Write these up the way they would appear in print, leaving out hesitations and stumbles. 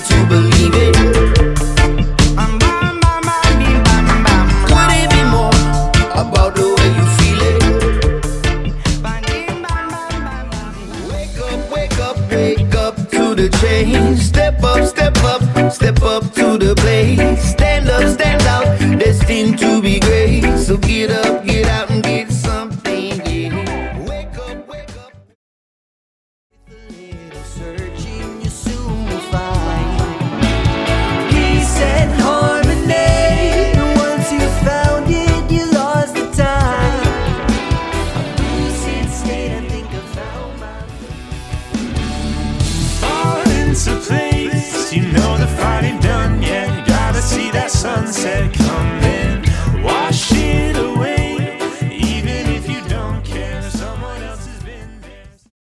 to believe it. Could it be more about the way you feel it? Wake up, wake up, wake up to the change. Step up, step up, step up to the plate. Stand up, stand out, destined to be great. So get up, get out and get something, yeah. Wake up, wake up. With a little searching, you soon will find peace and harmony. Once you found it, you lost the time. I'm losing state, I think I found my Fall into place, you know the fight ain't done yet. You gotta see that sunset coming, wash it away. Even if you don't care, someone else has been there.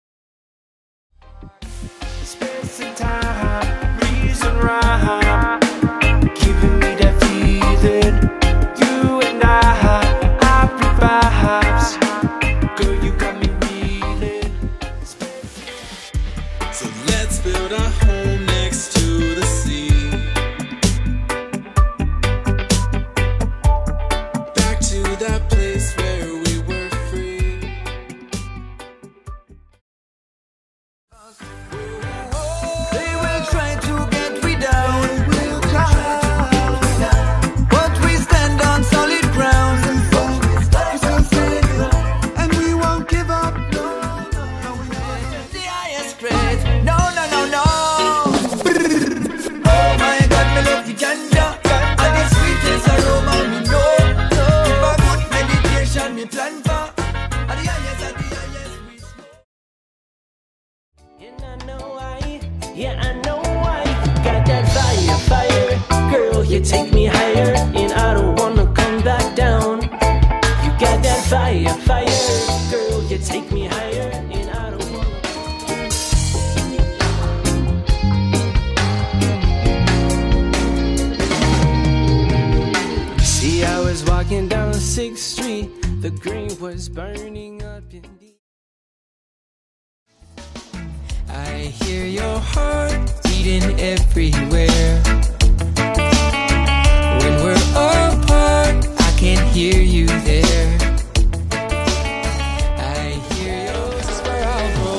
Space and time, reason rhyme, giving me that feeling. You and I vibes. Girl, you got me reeling. So let's build a home next to the sea. Back to that place where we were free. They will try to get we down, but we stand on solid ground, and we won't give up. No, the highest grade. No, no, no, no. Oh my God, me love the ganja, and the sweetest aroma me know. If a good meditation me plan for, and the highest we smoke. And I know why, yeah, I know why. Got that fire, fire, girl, you take me higher, and I don't wanna come back down. You got that fire, fire, girl, you take me higher, and I don't wanna. See, I was walking down 6th Street, the green was burning up in the. I hear your heart beating everywhere. When we're apart, I can hear you there. I hear your whisper, I'll grow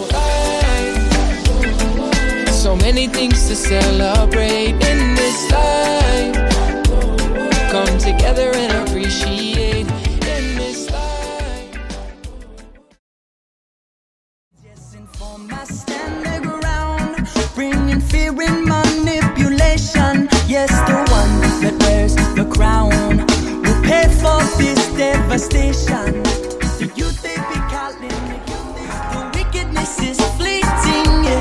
up. So many things to celebrate in this life. Come together and appreciate in this life. For my standing ground, bringing fear and manipulation. Yes, the one that wears the crown will pay for this devastation. The youth they be calling, the wickedness is fleeting, yeah.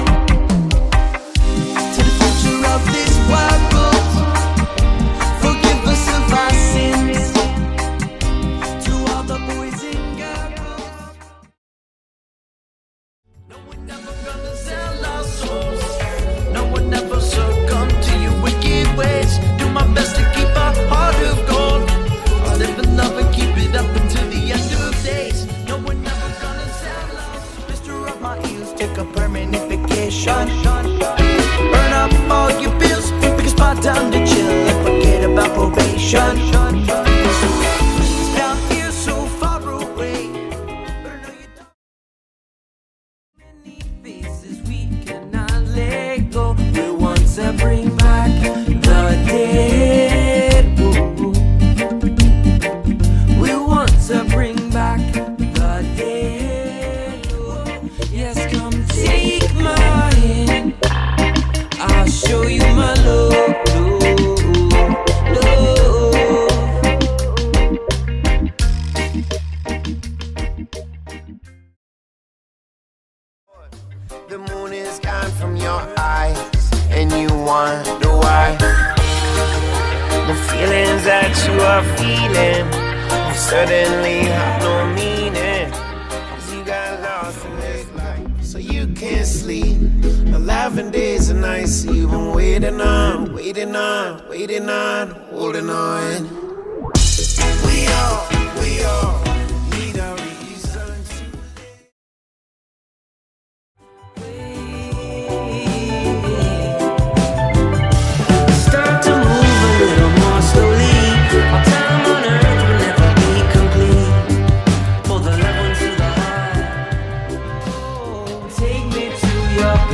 To the future of this world, forgive us of our sins. To all the boys and girls. No, we're never gonna sell our souls. No, we'll never succumb to your wicked ways. Do my best to keep our heart of gold. I'll live in love and keep it up until the end of days. No, we're never gonna sell our souls. Mister up my heels, take a permanent vacation. Burn up all your bills, pick a spot down to chill and forget about probation. Please, down here so far away, but I know you don't. Many faces we cannot let go. We want to bring back the dead. Ooh. We want to bring back the dead. Ooh. Yes, come take my hand. I'll show you my love. The moon is gone from your eyes, and you wonder why. The feelings that you are feeling suddenly have no meaning, 'cause you got lost in this life, so you can't sleep. 11 days and nights you've been waiting on, waiting on, waiting on, holding on. We all need a reason to live.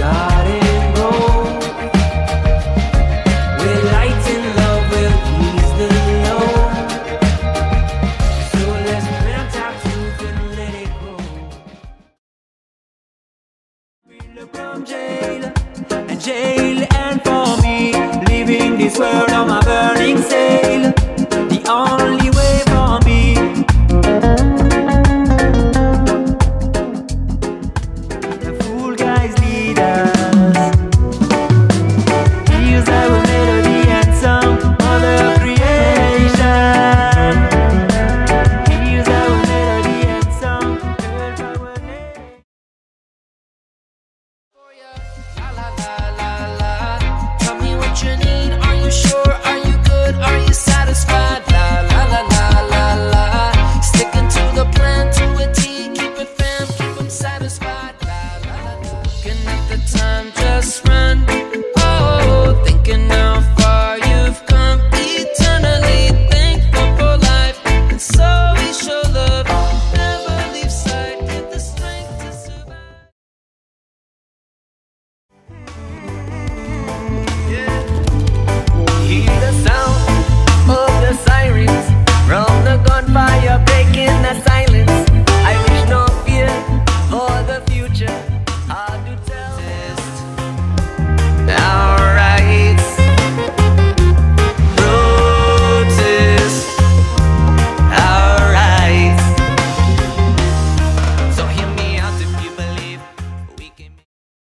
garden grow. Where light and love will ease the load. So let's plant our truth and let it grow. Freedom from jail, and for me, leaving this world on my burning sail. The only way for me. The fool guys lead us. Here's our melody and song, mother of creation. Here's our melody and song, heard by our name. La la la la la. Tell me what you need. Are you sure? Are you good? Are you satisfied? La la la la la la. Sticking to the plan to a T. Keep it fam, keep 'em satisfied. La la la la. Looking at the time just run. Oh, thinking how far you've come. Eternally thankful for life, and so we show love. Never leave sight. Get the strength to survive. Hear the sound of the sirens, from the gunfire breaking the silence. I wish no fear for the future. Hard to tell. Our rights, protest our rights. So hear me out if you believe we can.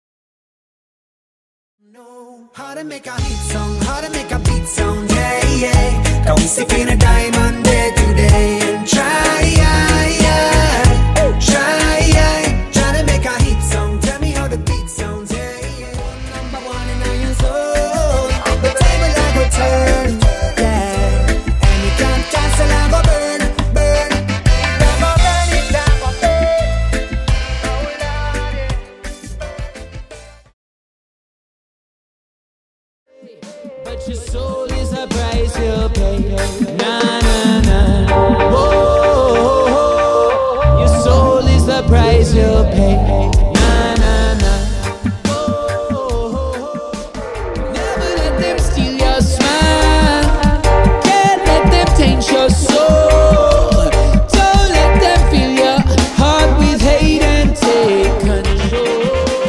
Know how to make a hit song, how to make a beat sound, yeah, yeah. Can we stick in a diamond day today and try, try to make a hit song. Tell me how the beat sounds, yeah, yeah. Number one in your soul, the table I go turn, yeah. And you can't cancel, I go burn, burn. I go burn it, I go burn. Oh Lord, But your soul is a price you'll pay. Na na na. Whoa, your soul is the price you'll pay. Na na na. Whoa, never let them steal your smile. Can't let them taint your soul. Don't let them fill your heart with hate and take control.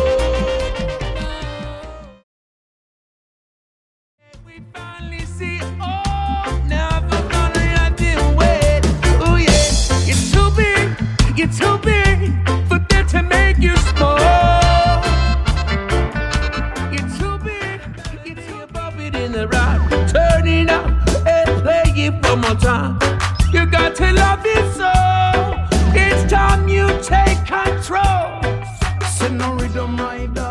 We finally see, oh, never gonna let them wait. Oh yeah, you're too big for them to make you small. You're too big above it in the rock. Turn it up and play it one more time. You got to love it so. It's time you take control. Send no rhythm, my dog.